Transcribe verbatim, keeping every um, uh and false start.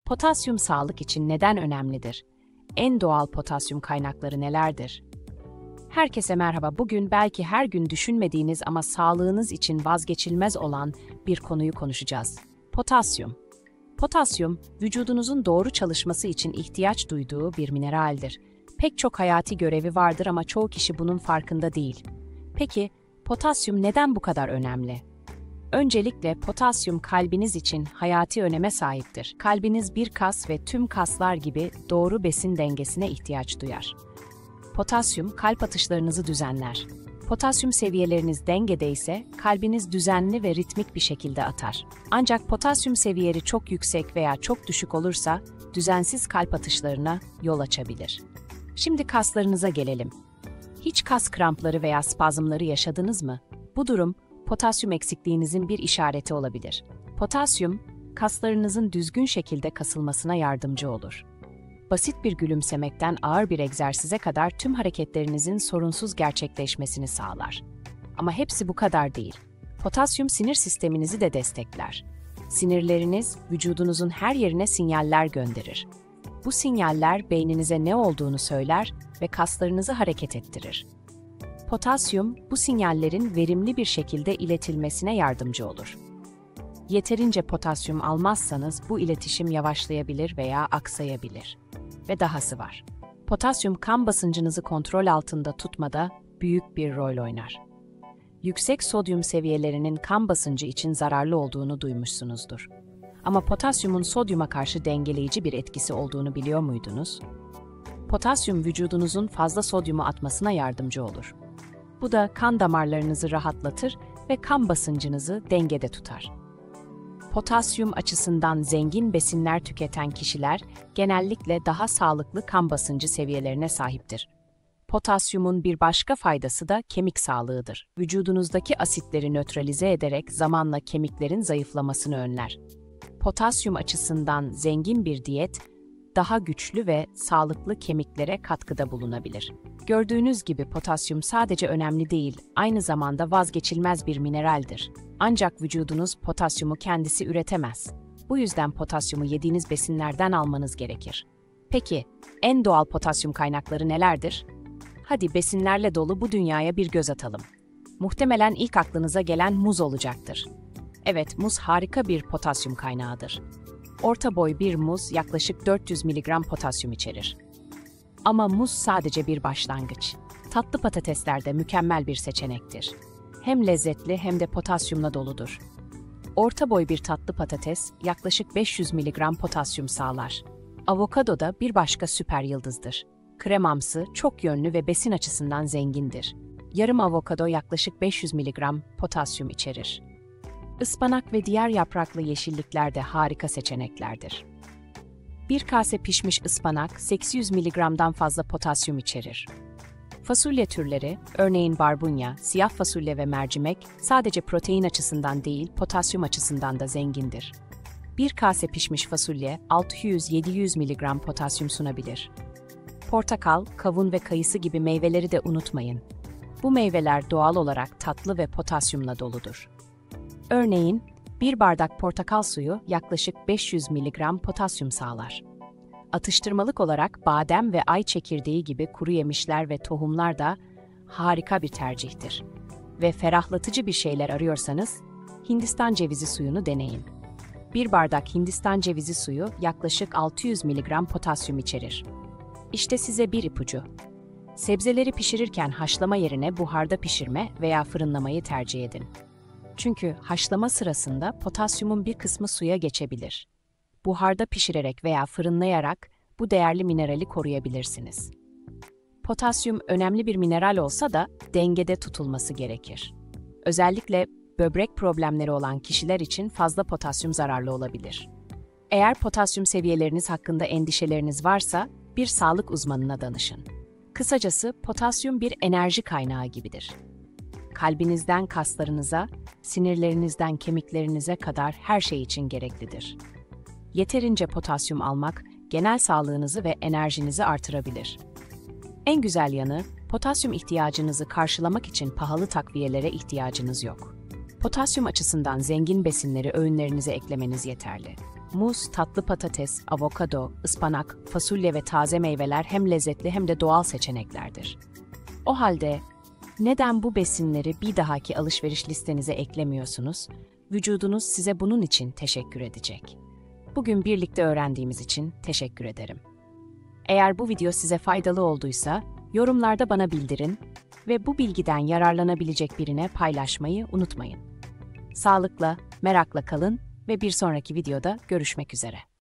Potasyum sağlık için neden önemlidir? En doğal potasyum kaynakları nelerdir? Herkese merhaba. Bugün belki her gün düşünmediğiniz ama sağlığınız için vazgeçilmez olan bir konuyu konuşacağız. Potasyum. Potasyum, vücudunuzun doğru çalışması için ihtiyaç duyduğu bir mineraldir. Pek çok hayati görevi vardır ama çoğu kişi bunun farkında değil. Peki, potasyum neden bu kadar önemli? Öncelikle potasyum kalbiniz için hayati öneme sahiptir. Kalbiniz bir kas ve tüm kaslar gibi doğru besin dengesine ihtiyaç duyar. Potasyum kalp atışlarınızı düzenler. Potasyum seviyeleriniz dengede ise kalbiniz düzenli ve ritmik bir şekilde atar. Ancak potasyum seviyeleri çok yüksek veya çok düşük olursa düzensiz kalp atışlarına yol açabilir. Şimdi kaslarınıza gelelim. Hiç kas krampları veya spazmları yaşadınız mı? Bu durum potasyum eksikliğinizin bir işareti olabilir. Potasyum, kaslarınızın düzgün şekilde kasılmasına yardımcı olur. Basit bir gülümsemekten ağır bir egzersize kadar tüm hareketlerinizin sorunsuz gerçekleşmesini sağlar. Ama hepsi bu kadar değil. Potasyum sinir sisteminizi de destekler. Sinirleriniz, vücudunuzun her yerine sinyaller gönderir. Bu sinyaller beyninize ne olduğunu söyler ve kaslarınızı hareket ettirir. Potasyum, bu sinyallerin verimli bir şekilde iletilmesine yardımcı olur. Yeterince potasyum almazsanız bu iletişim yavaşlayabilir veya aksayabilir. Ve dahası var. Potasyum kan basıncınızı kontrol altında tutmada büyük bir rol oynar. Yüksek sodyum seviyelerinin kan basıncı için zararlı olduğunu duymuşsunuzdur. Ama potasyumun sodyuma karşı dengeleyici bir etkisi olduğunu biliyor muydunuz? Potasyum vücudunuzun fazla sodyumu atmasına yardımcı olur. Bu da kan damarlarınızı rahatlatır ve kan basıncınızı dengede tutar. Potasyum açısından zengin besinler tüketen kişiler genellikle daha sağlıklı kan basıncı seviyelerine sahiptir. Potasyumun bir başka faydası da kemik sağlığıdır. Vücudunuzdaki asitleri nötralize ederek zamanla kemiklerin zayıflamasını önler. Potasyum açısından zengin bir diyet, daha güçlü ve sağlıklı kemiklere katkıda bulunabilir. Gördüğünüz gibi potasyum sadece önemli değil, aynı zamanda vazgeçilmez bir mineraldir. Ancak vücudunuz potasyumu kendisi üretemez. Bu yüzden potasyumu yediğiniz besinlerden almanız gerekir. Peki, en doğal potasyum kaynakları nelerdir? Hadi besinlerle dolu bu dünyaya bir göz atalım. Muhtemelen ilk aklınıza gelen muz olacaktır. Evet, muz harika bir potasyum kaynağıdır. Orta boy bir muz yaklaşık dört yüz miligram potasyum içerir. Ama muz sadece bir başlangıç. Tatlı patatesler de mükemmel bir seçenektir. Hem lezzetli hem de potasyumla doludur. Orta boy bir tatlı patates yaklaşık beş yüz miligram potasyum sağlar. Avokado da bir başka süper yıldızdır. Kremamsı, çok yönlü ve besin açısından zengindir. Yarım avokado yaklaşık beş yüz miligram potasyum içerir. Ispanak ve diğer yapraklı yeşillikler de harika seçeneklerdir. Bir kase pişmiş ıspanak sekiz yüz miligramdan fazla potasyum içerir. Fasulye türleri, örneğin barbunya, siyah fasulye ve mercimek, sadece protein açısından değil, potasyum açısından da zengindir. Bir kase pişmiş fasulye altı yüz yedi yüz miligram potasyum sunabilir. Portakal, kavun ve kayısı gibi meyveleri de unutmayın. Bu meyveler doğal olarak tatlı ve potasyumla doludur. Örneğin, bir bardak portakal suyu yaklaşık beş yüz miligram potasyum sağlar. Atıştırmalık olarak badem ve ay çekirdeği gibi kuru yemişler ve tohumlar da harika bir tercihtir. Ve ferahlatıcı bir şeyler arıyorsanız, Hindistan cevizi suyunu deneyin. Bir bardak Hindistan cevizi suyu yaklaşık altı yüz miligram potasyum içerir. İşte size bir ipucu. Sebzeleri pişirirken haşlama yerine buharda pişirme veya fırınlamayı tercih edin. Çünkü haşlama sırasında potasyumun bir kısmı suya geçebilir. Buharda pişirerek veya fırınlayarak bu değerli minerali koruyabilirsiniz. Potasyum önemli bir mineral olsa da dengede tutulması gerekir. Özellikle böbrek problemleri olan kişiler için fazla potasyum zararlı olabilir. Eğer potasyum seviyeleriniz hakkında endişeleriniz varsa bir sağlık uzmanına danışın. Kısacası potasyum bir enerji kaynağı gibidir. Kalbinizden kaslarınıza, sinirlerinizden kemiklerinize kadar her şey için gereklidir. Yeterince potasyum almak, genel sağlığınızı ve enerjinizi artırabilir. En güzel yanı, potasyum ihtiyacınızı karşılamak için pahalı takviyelere ihtiyacınız yok. Potasyum açısından zengin besinleri öğünlerinize eklemeniz yeterli. Muz, tatlı patates, avokado, ıspanak, fasulye ve taze meyveler hem lezzetli hem de doğal seçeneklerdir. O halde neden bu besinleri bir dahaki alışveriş listenize eklemiyorsunuz? Vücudunuz size bunun için teşekkür edecek. Bugün birlikte öğrendiğimiz için teşekkür ederim. Eğer bu video size faydalı olduysa, yorumlarda bana bildirin ve bu bilgiden yararlanabilecek birine paylaşmayı unutmayın. Sağlıkla, merakla kalın ve bir sonraki videoda görüşmek üzere.